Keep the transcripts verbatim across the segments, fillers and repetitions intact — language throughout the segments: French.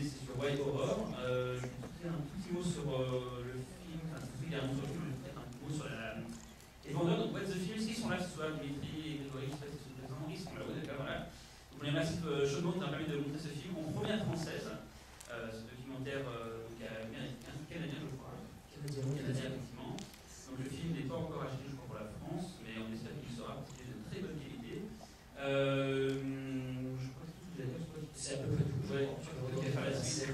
c'est sur White Horror. Euh, je vais dire un tout petit mot sur euh, le film, enfin tout petit mot sur le film, je vais peut-être un petit mot sur la, les vendeurs. Donc What the Films, qui sont là, ce soir, Dimitri et Grégory, je ne sais pas si sont présents, ils sont là, ouais, d'accord, voilà. Donc on les remercie chaudement de nous avoir permis de montrer ce film en première française. Euh, ce documentaire euh, américain, canadien, je crois. Canadien, canadien, effectivement. Donc le film n'est pas encore acheté, je crois, pour la France, mais on espère qu'il sera, parce qu'il est de très bonne qualité. Euh, je crois que c'est tout ce que j'allais dire. C'est à peu près tout. Ouais, je crois qu'il va faire la suite.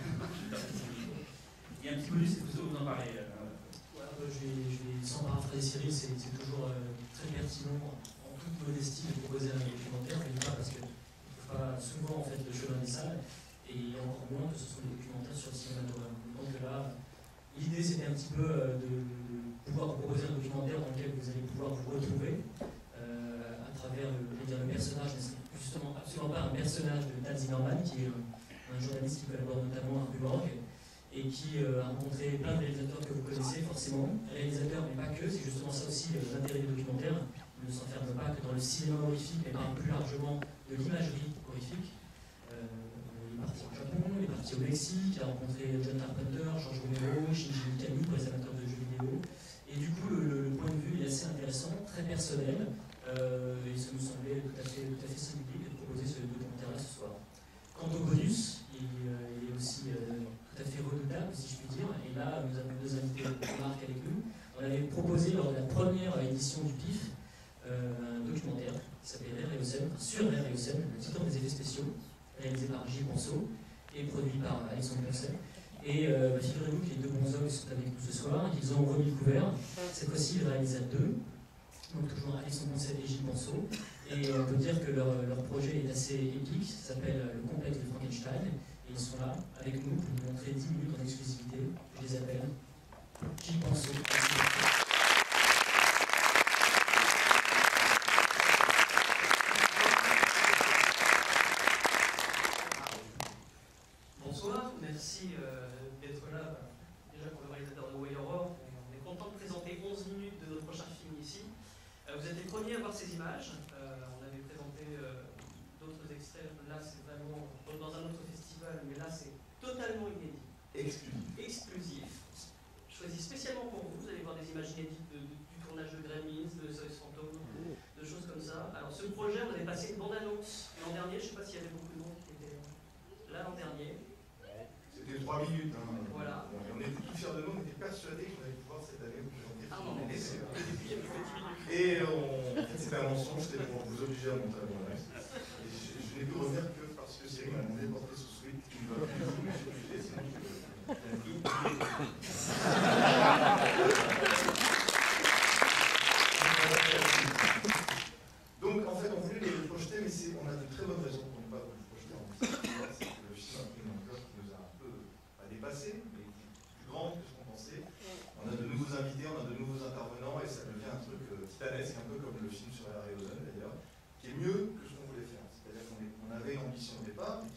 Il y a un petit bonus, c'est pour ça que vous en parlez. Euh, voilà, bah, je, vais, je vais, sans paraphraser Cyril, c'est toujours euh, très pertinent, en toute modestie, de proposer un documentaire, mais pas parce que pas souvent en fait le chemin des salles, et encore moins que ce sont des documentaires sur le cinéma d'horreur. Donc là, l'idée c'était un petit peu euh, de, de pouvoir vous proposer un documentaire dans lequel vous allez pouvoir vous retrouver euh, à travers le, je veux dire, le personnage, mais c'est justement absolument pas un personnage de Tad Zimmerman, qui est un, un journaliste qui collabore notamment à Ruborg et qui euh, a rencontré plein de réalisateurs que vous connaissez forcément, réalisateurs mais pas que, c'est justement ça aussi euh, l'intérêt du documentaire. Il ne s'enferme pas que dans le cinéma horrifique, mais parle plus largement de l'imagerie horrifique. Euh, il est parti au Japon, il est parti au Mexique, il a rencontré John Carpenter, Georges Romero, Shinji Mikami pour les amateurs de jeux vidéo. Et du coup, le, le point de vue est assez intéressant, très personnel, euh, et ça nous semblait tout à fait, tout à fait singulier de proposer ce documentaire-là ce soir. Quant au bonus, il, euh, il est aussi euh, tout à fait redoutable, si je puis dire, et là, nous avons deux invités de marque avec nous. On avait proposé lors de la première édition du P I F Euh, un documentaire qui s'appelait Rare et Awesome, sur Rare et Awesome, le titre des effets spéciaux, réalisé par Gilles Bonceau et produit par Alexandre Percel. Et euh, bah, figurez-vous que les deux bons hommes sont avec nous ce soir, qu'ils ont remis le couvert. Cette fois-ci, ils réalisent à deux, donc toujours Alexandre Percel et Gilles Bonceau. Et on peut dire que leur, leur projet est assez épique, ça s'appelle Le Complexe de Frankenstein. Et ils sont là avec nous pour nous montrer dix minutes en exclusivité. Je les appelle Gilles Bonceau. Bonsoir, merci euh, d'être là, bah, déjà pour le réalisateur de White Horror. On est content de présenter onze minutes de notre prochain film ici. Euh, vous êtes les premiers à voir ces images. Euh, on avait présenté euh, d'autres extraits. Là, c'est vraiment dans un autre festival, mais là, c'est totalement inédit. Exclusif. Exclusif. Choisi spécialement pour vous. Vous allez voir des images inédites de, de, du tournage de Gremlins, de S O S Fantôme, de choses comme ça. Alors, ce projet, on avait passé une bande-annonce l'an dernier. Je ne sais pas s'il y avait beaucoup de monde qui était là l'an dernier. C'était trois minutes. Hein. Voilà. On était tout fiers de nous, on était persuadés qu'on allait pouvoir cette année vous présenter. Ah non, mais c'est Et on... en fait, c'était un mensonge, c'était pour vous obliger à monter à mon reste. Et je, je n'ai pu revenir que parce que Cyril m'a demandé de porter ce sweat qui me va plus vous, mais j'ai refusé, sinon je peux. Donc en fait, on voulait le projeter, mais on a de très bonnes raisons pour ne pas vous le projeter en festival. C'est que le film a pris une ampleur qui nous a un peu, pas dépassé, mais plus grande que ce qu'on pensait. On a de nouveaux invités, on a de nouveaux intervenants, et ça devient un truc euh, titanesque, un peu comme le film sur Rare et Awesome d'ailleurs, qui est mieux que ce qu'on voulait faire. C'est-à-dire qu'on on avait une ambition au départ,